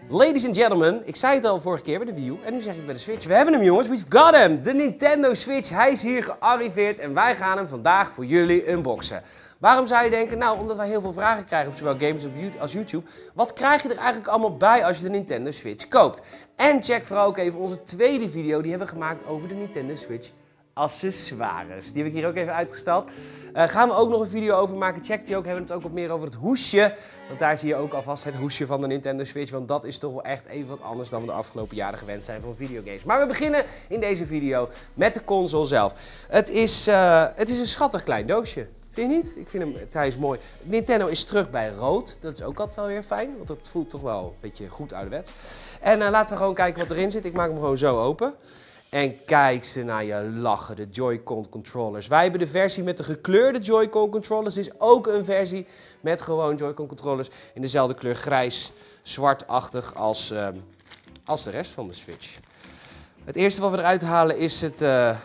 Ladies and gentlemen, ik zei het al vorige keer bij de Wii U en nu zeg ik bij de Switch. We hebben hem jongens, we've got him! De Nintendo Switch, hij is hier gearriveerd en wij gaan hem vandaag voor jullie unboxen. Waarom zou je denken? Nou, omdat wij heel veel vragen krijgen op zowel games als YouTube. Wat krijg je er eigenlijk allemaal bij als je de Nintendo Switch koopt? En check vooral ook even onze tweede video, die hebben we gemaakt over de Nintendo Switch accessoires. Die heb ik hier ook even uitgesteld. Gaan we ook nog een video over maken. Check die ook. Hebben we het ook wat meer over het hoesje. Want daar zie je ook alvast het hoesje van de Nintendo Switch. Want dat is toch wel echt even wat anders dan we de afgelopen jaren gewend zijn van videogames. Maar we beginnen in deze video met de console zelf. Het is een schattig klein doosje. Vind je niet? Ik vind hem, hij is mooi. Nintendo is terug bij rood. Dat is ook altijd wel weer fijn. Want dat voelt toch wel een beetje goed ouderwets. En laten we gewoon kijken wat erin zit. Ik maak hem gewoon zo open. En kijk ze naar je lachen, de Joy-Con controllers. Wij hebben de versie met de gekleurde Joy-Con controllers. Er is ook een versie met gewoon Joy-Con controllers in dezelfde kleur grijs-zwartachtig als de rest van de Switch. Het eerste wat we eruit halen is het...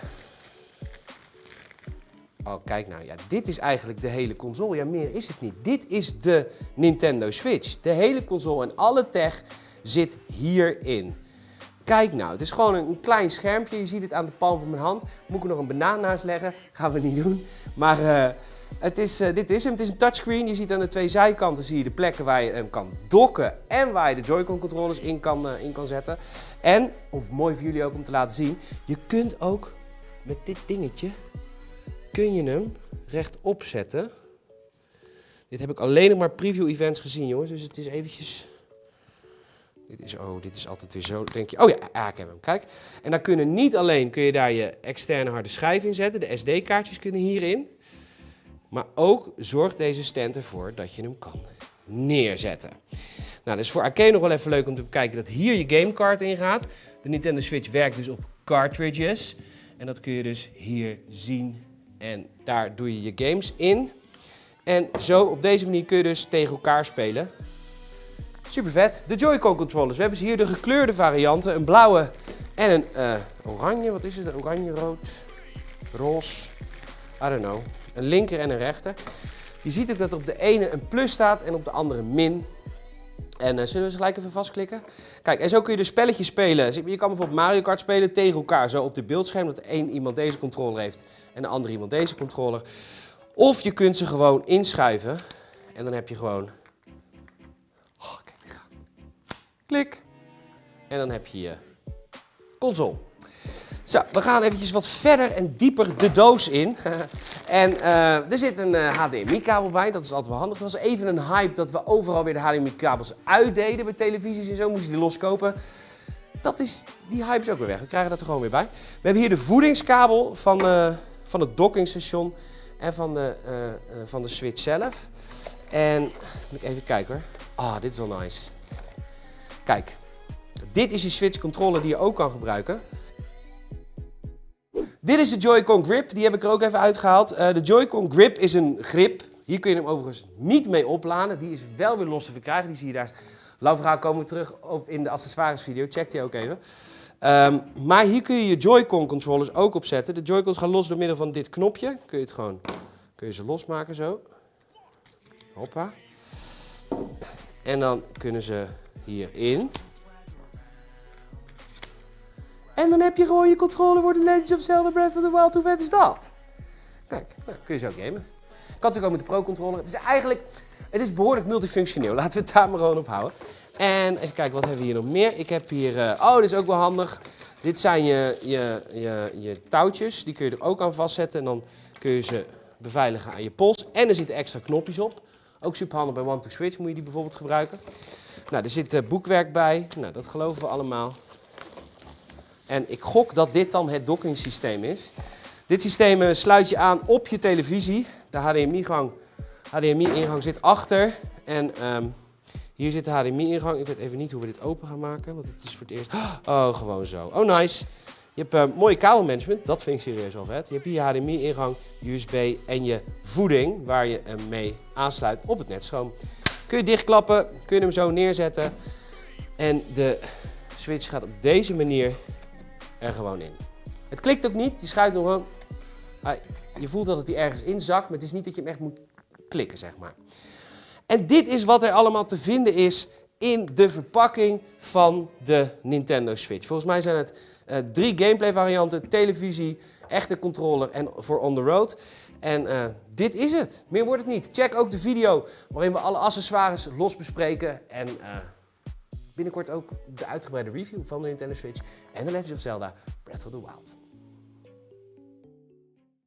Oh, kijk nou. Ja, dit is eigenlijk de hele console. Ja, meer is het niet. Dit is de Nintendo Switch. De hele console en alle tech zit hierin. Kijk nou, het is gewoon een klein schermpje. Je ziet het aan de palm van mijn hand. Moet ik er nog een banaan naast leggen? Gaan we niet doen. Maar dit is hem. Het is een touchscreen. Je ziet aan de twee zijkanten zie je de plekken waar je hem kan docken. En waar je de Joy-Con controllers in kan zetten. En, of mooi voor jullie ook om te laten zien. Je kunt ook met dit dingetje, kun je hem rechtop zetten. Dit heb ik alleen nog maar preview events gezien jongens. Dus het is eventjes... Dit is altijd weer zo, denk je. Oh ja, ik heb hem, kijk. En dan kun je daar je externe harde schijf in zetten. De SD-kaartjes kunnen hierin. Maar ook zorgt deze stand ervoor dat je hem kan neerzetten. Nou, dat is voor arcade nog wel even leuk om te bekijken dat hier je gamecard in gaat. De Nintendo Switch werkt dus op cartridges. En dat kun je dus hier zien. En daar doe je je games in. En zo, op deze manier kun je dus tegen elkaar spelen. Super vet. De Joy-Con controllers. We hebben ze hier de gekleurde varianten. Een blauwe en een oranje. Wat is het? Oranje, rood, roze. I don't know. Een linker en een rechter. Je ziet ook dat er op de ene een plus staat en op de andere min. En zullen we ze gelijk even vastklikken? Kijk, en zo kun je de spelletjes spelen. Je kan bijvoorbeeld Mario Kart spelen tegen elkaar. Zo op de beeldscherm dat iemand deze controller heeft en de andere iemand deze controller. Of je kunt ze gewoon inschuiven. En dan heb je gewoon... Klik. En dan heb je je console. Zo, we gaan eventjes wat verder en dieper de doos in. En er zit een HDMI-kabel bij, dat is altijd wel handig. Het was even een hype dat we overal weer de HDMI-kabels uitdeden bij televisies en zo. Moest je die loskopen. Die hype is ook weer weg. We krijgen dat er gewoon weer bij. We hebben hier de voedingskabel van het dockingstation en van de Switch zelf. En moet ik even kijken hoor. Ah, dit is wel nice. Kijk, dit is je Switch controller die je ook kan gebruiken. Dit is de Joy-Con Grip, die heb ik er ook even uitgehaald. De Joy-Con Grip is een grip. Hier kun je hem overigens niet mee opladen. Die is wel weer los te verkrijgen. Die zie je daar. Lang verhaal komen we terug op in de accessoires video. Check die ook even. Maar hier kun je je Joy-Con controllers ook op zetten. De Joy-Cons gaan los door middel van dit knopje. Kun je ze losmaken zo. Hoppa. En dan kunnen ze hierin. En dan heb je gewoon je controller voor The Legend of Zelda Breath of the Wild. Hoe vet is dat? Kijk, nou, kun je zo gamen. Kan natuurlijk ook met de Pro Controller. Het is behoorlijk multifunctioneel. Laten we het daar maar gewoon op houden. En even kijken, wat hebben we hier nog meer? Ik heb hier, dit is ook wel handig. Dit zijn je touwtjes. Die kun je er ook aan vastzetten. En dan kun je ze beveiligen aan je pols. En er zitten extra knopjes op. Ook super handig bij One-to-Switch moet je die bijvoorbeeld gebruiken. Nou, er zit boekwerk bij. Nou, dat geloven we allemaal. En ik gok dat dit dan het dockingsysteem is. Dit systeem sluit je aan op je televisie. De HDMI-ingang zit achter. En hier zit de HDMI-ingang. Ik weet even niet hoe we dit open gaan maken, want het is voor het eerst... Oh, gewoon zo. Oh, nice. Je hebt mooie kabelmanagement. Dat vind ik serieus wel vet. Je hebt hier je HDMI-ingang, USB en je voeding, waar je hem mee aansluit op het netstroom. Kun je dichtklappen, kun je hem zo neerzetten. En de Switch gaat op deze manier er gewoon in. Het klikt ook niet, je schuift hem gewoon. Je voelt dat hij ergens inzakt, maar het is niet dat je hem echt moet klikken, zeg maar. En dit is wat er allemaal te vinden is in de verpakking van de Nintendo Switch. Volgens mij zijn het 3 gameplay varianten, televisie, echte controller en voor on the road. En dit is het. Meer wordt het niet. Check ook de video waarin we alle accessoires los bespreken. En binnenkort ook de uitgebreide review van de Nintendo Switch en The Legend of Zelda Breath of the Wild.